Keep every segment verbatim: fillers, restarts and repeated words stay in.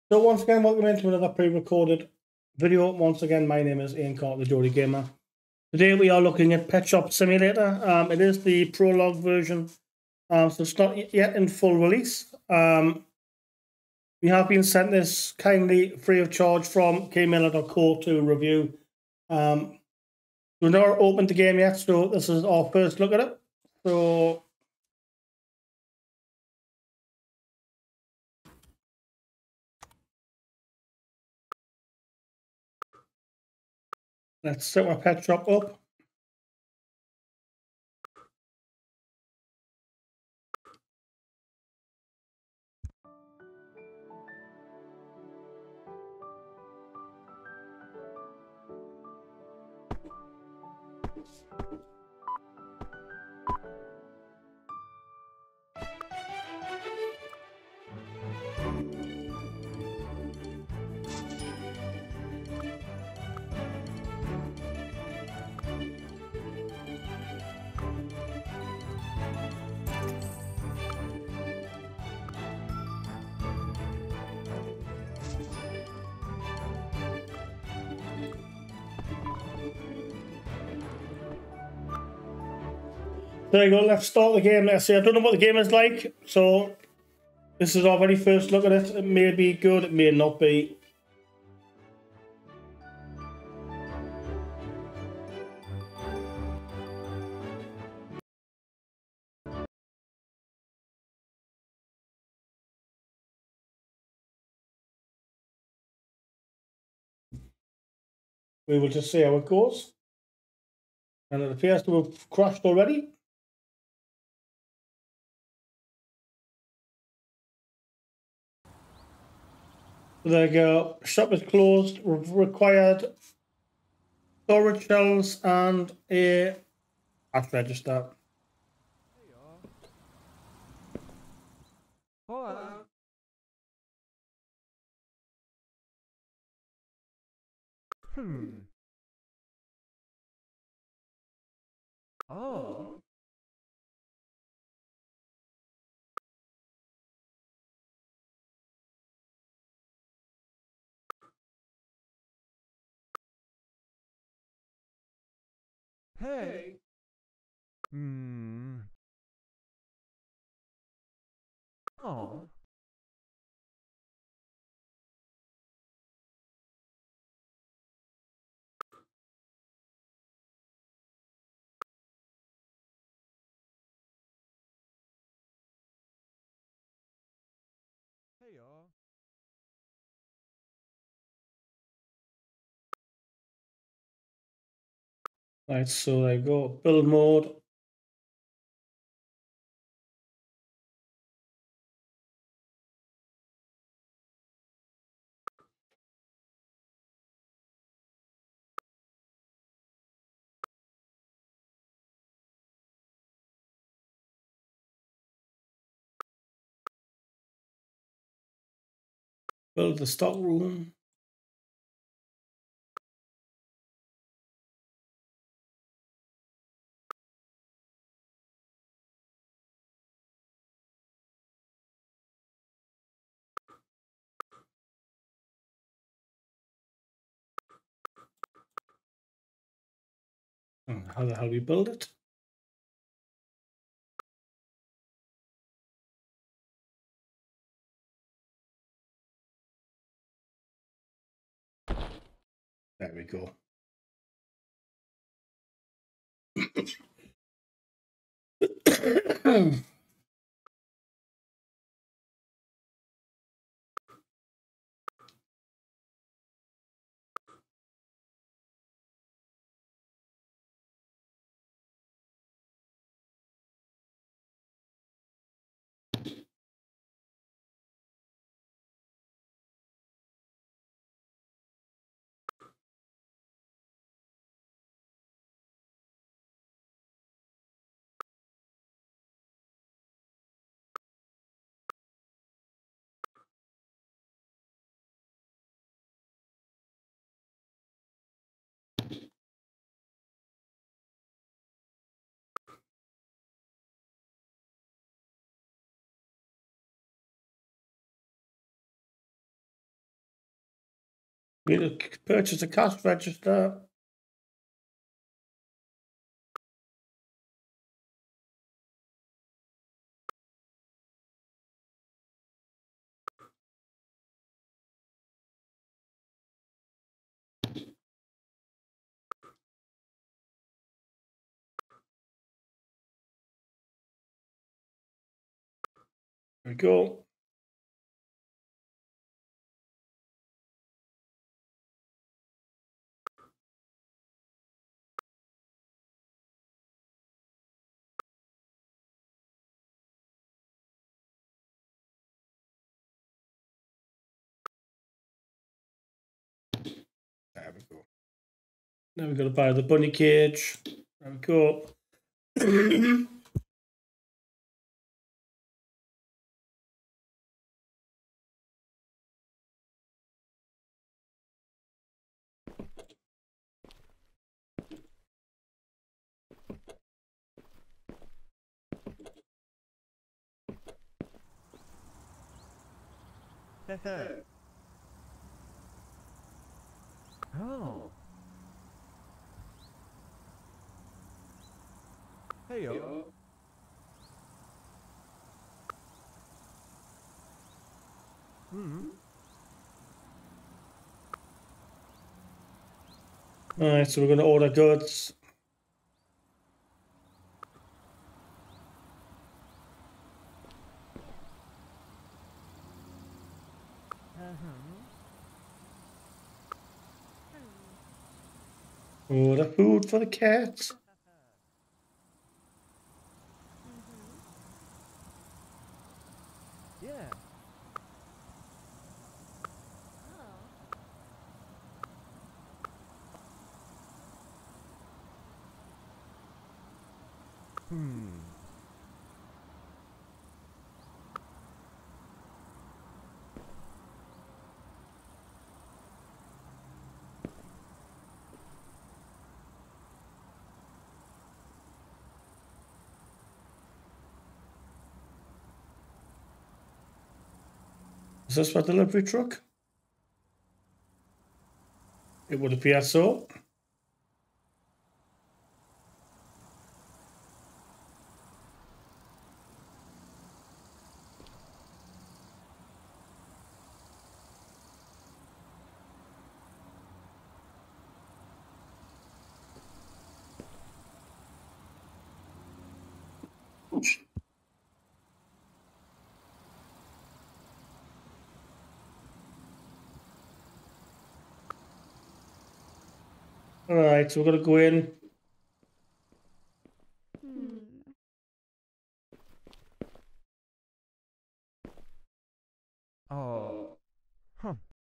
So once again, welcome into another pre-recorded video. Once again, my name is Ian Carter, the Geordie Gamer. Today we are looking at Pet Shop Simulator. Um, it is the prologue version, um, so it's not yet in full release. Um, we have been sent this kindly free of charge from k miller dot co to review. Um, we've not opened the game yet, so this is our first look at it. So let's set our pet shop up. There you go, let's start the game. Let's see, I don't know what the game is like, so this is our very first look at it. It may be good, it may not be. We will just see how it goes. And it appears to have crashed already. There you go. Shop is closed. We've required storage shelves and a cash register. Hola. Hmm. Oh. Hey. Hmm. Oh. Hey y'all. Right, so there you go. Build mode. Build the stock room. And how the hell we build it? There we go. We need to purchase a cash register. There we go. There we go. Now we've got to buy the bunny cage. There we go. Oh. Hey yo. Hmm. All right, so we're going to order goods. Order food for the cat. Yeah. Hmm. Is this for delivery truck? It would appear so. All right, so we're going to go in. Oh. Huh.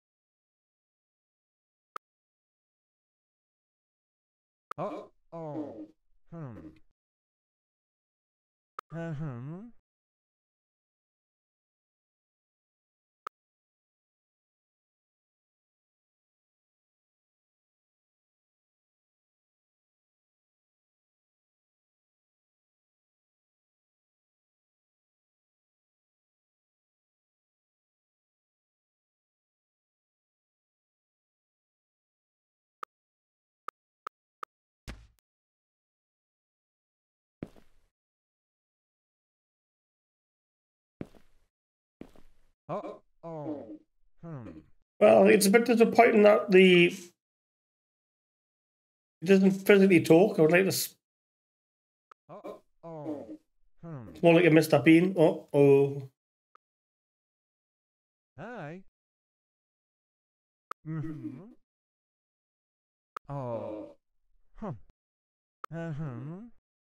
Oh. Oh. Hmm. Hmm. Oh. Oh. Hmm. Well, it's a bit disappointing that the it doesn't physically talk. I would like to. s- Oh. Oh. Hmm. It's more like a Mister Bean. Oh, oh. Hi. Mm-hmm. Oh. Huh. Mm-hmm.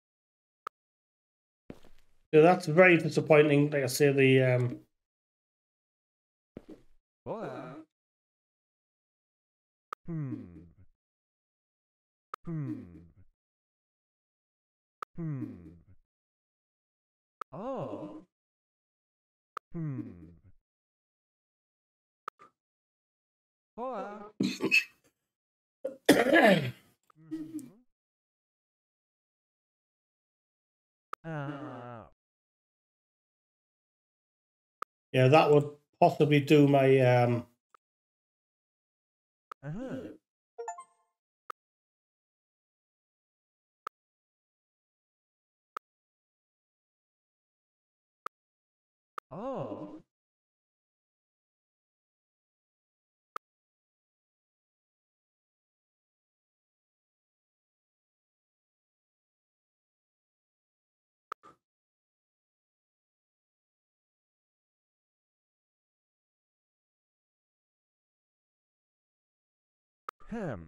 Yeah, that's very disappointing. Like I say, the um. Hola. Hmm. Hmm. Hmm. Oh. Hmm. Hola. Mm-hmm. Ah. Yeah, that would possibly do my um. Uh-huh. Oh. Hmm.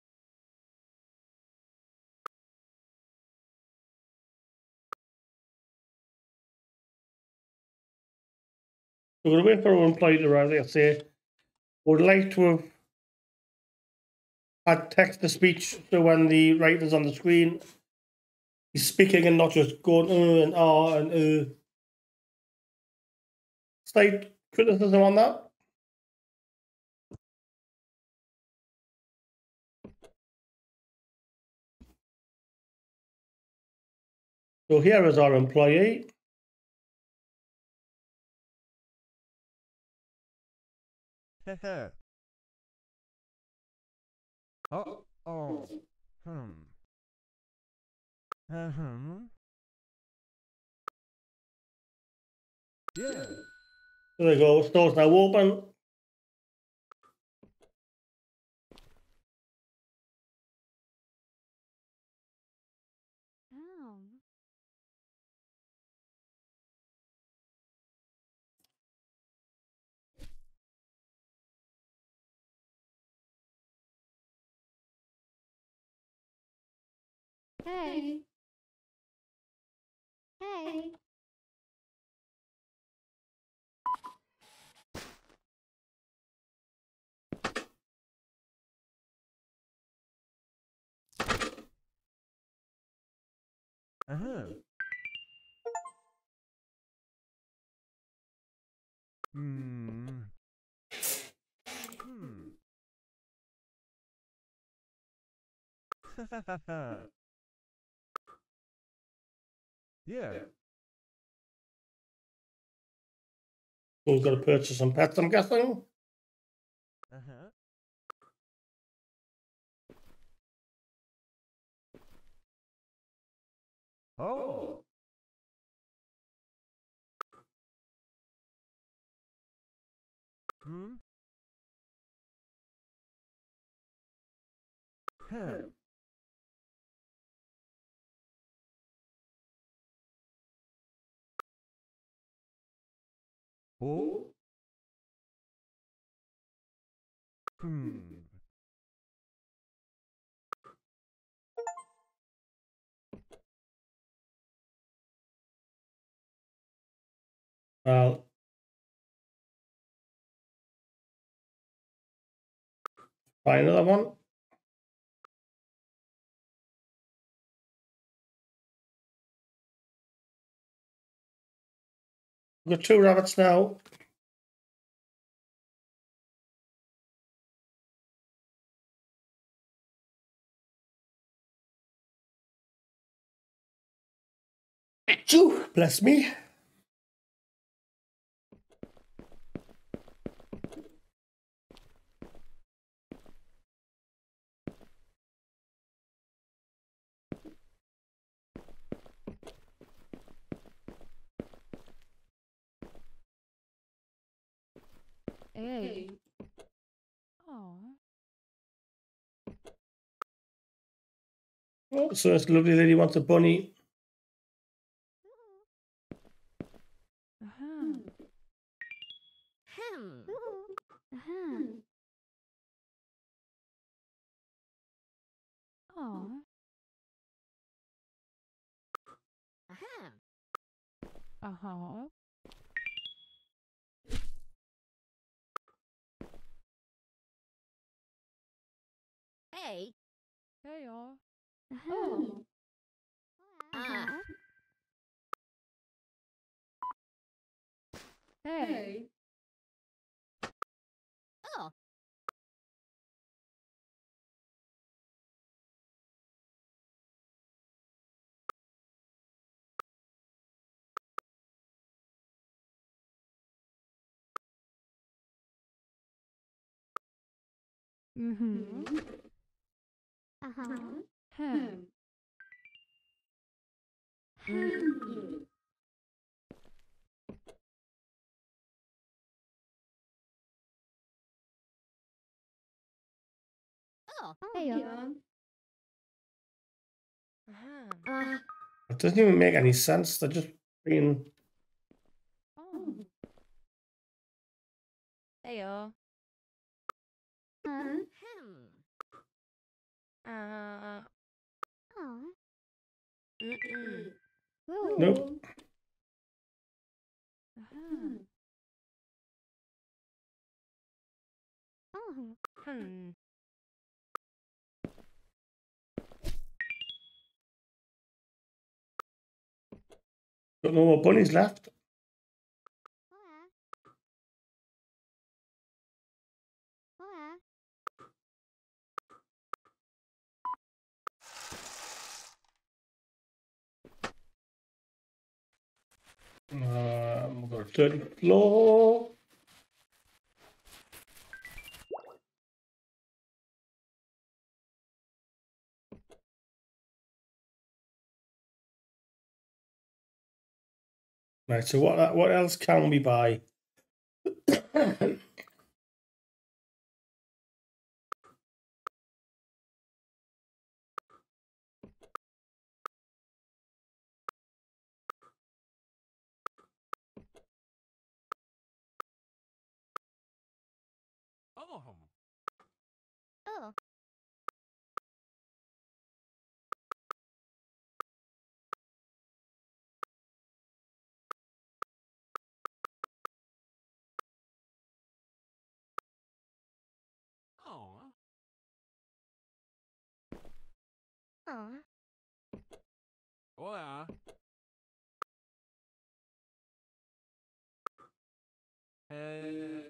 We're going to wait for our employee to arrive. They say, would like to have had text to speech so when the writer's on the screen, he's speaking and not just going uh and ah and uh. Slight criticism on that. So here is our employee. Hehe. Oh. Oh. Hmm. Uh-huh. Yeah. There we go. Store's now open. Oh. Hey. Hey. Uh-huh. Hmm. Hmm. Ha ha ha. Yeah. We've got to purchase some pets, I'm guessing. Uh-huh. Oh. Hmm. Huh. Oh. Hmm. Well, try another one. We've got two rabbits now. Achoo, bless me. Hey. Oh. Oh, so this lovely lady wants a bunny. Uh-huh. Hmm. Uh-huh. Oh. Uh-huh. Uh-huh. Hey. Hey, oh. Oh. Uh-huh. Hey. Oh. Mm-hmm. Uh-huh. Hmm. Hmm. Oh, hey, yeah. Uh-huh. Uh, It doesn't even make any sense. They're just being... oh. Hey, yeah. Huh? Hmm. Uh. Oh. Mm-mm. Whoa. Nope. Uh-huh. Oh. Hmm. Got no more bunnies left. Hola. Hola. Um, we've got a dirty floor. Right, so what what else can we buy? Oh. Oh. Oh. Oh. Hola. Hey.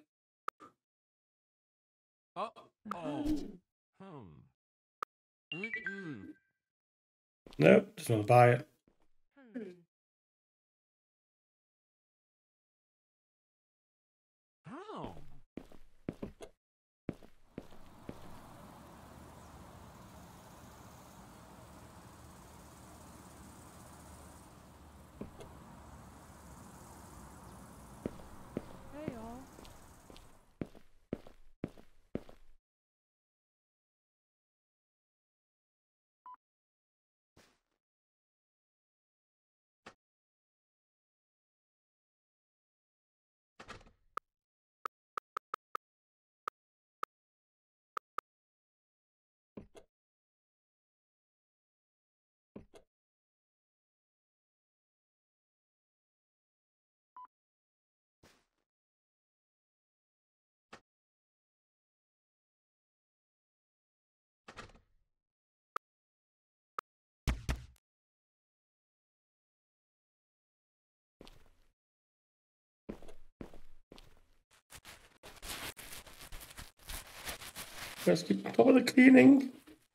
Oh. Oh. Hmm. Mm-mm. Nope, just want to buy it. Hmm. Oh. Hey, y'all. Let's keep on top of the cleaning.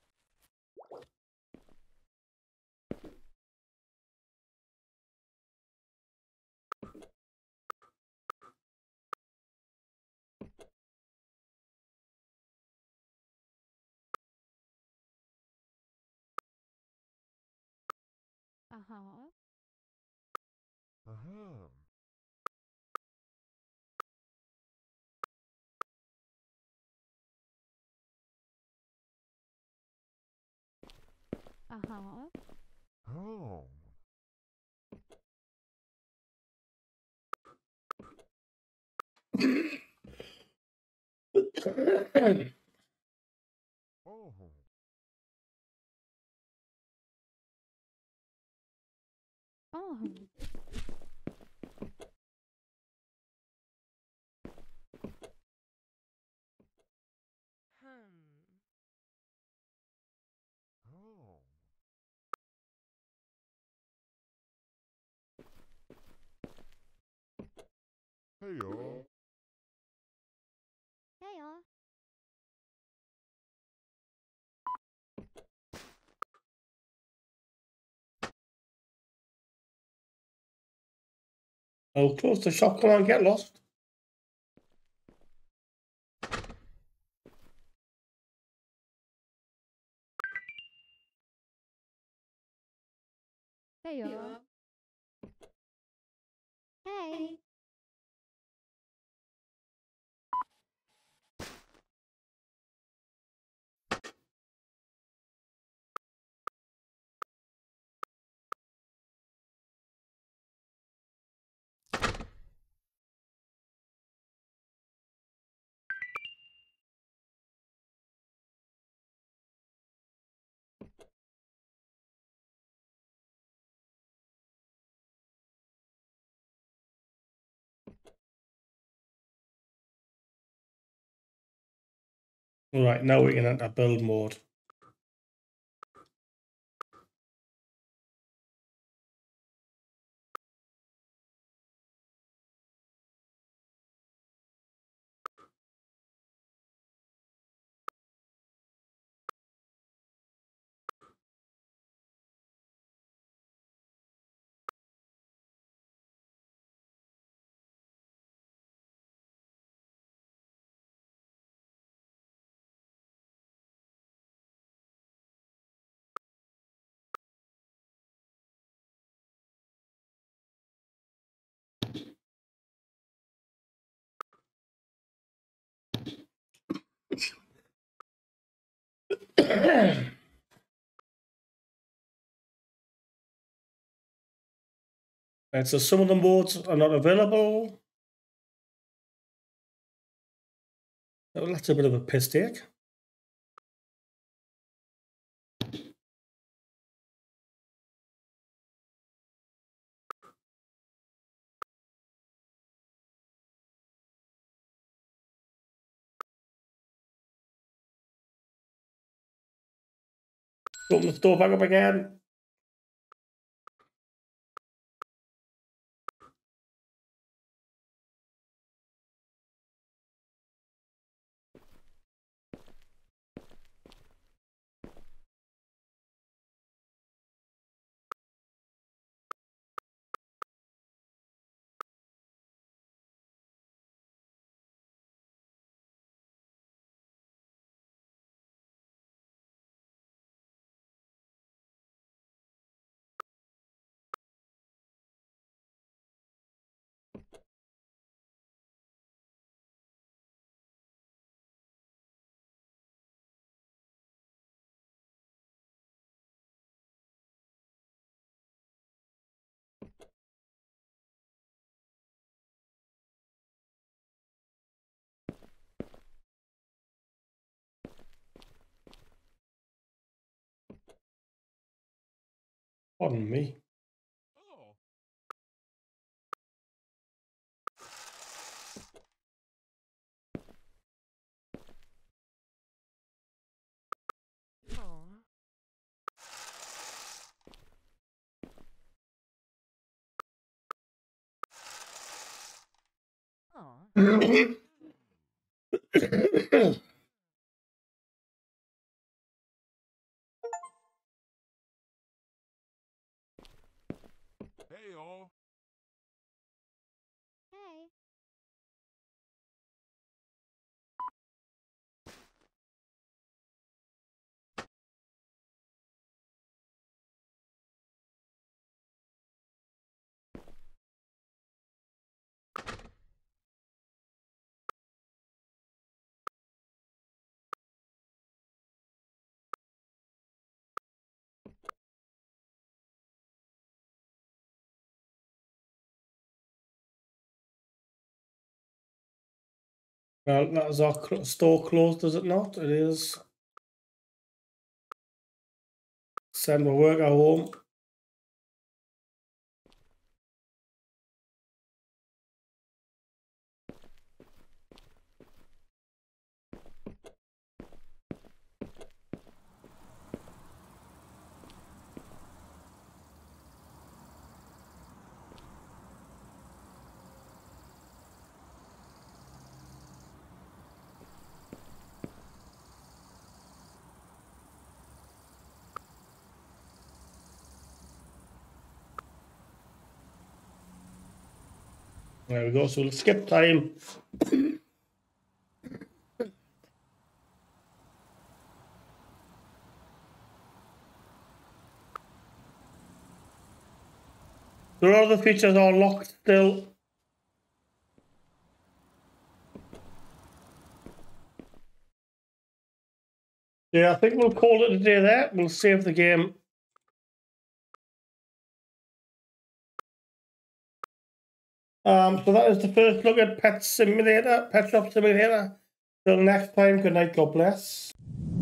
Uh-huh. Uh-huh. Uh-huh. Oh. Oh. Oh. Hmm. Oh. Hey, y'all. Hey, y'all. Oh, close the shop. Come on, get lost. Hey, y'all. Hey. Right, now we can enter build mode. And so some of the modes are not available. Oh, that's a bit of a piss take. Open the store back up again. Pardon me. Oh. Aw. Hey, y'all. Hey. Well, that is our cl- store closed, is it not? It is. Send my worker home. There we go. So we'll skip time. The lot of the features are locked still. Yeah, I think we'll call it a day there. We'll save the game. Um, so that is the first look at Pet Simulator, Pet Shop Simulator. Till next time, good night, God bless.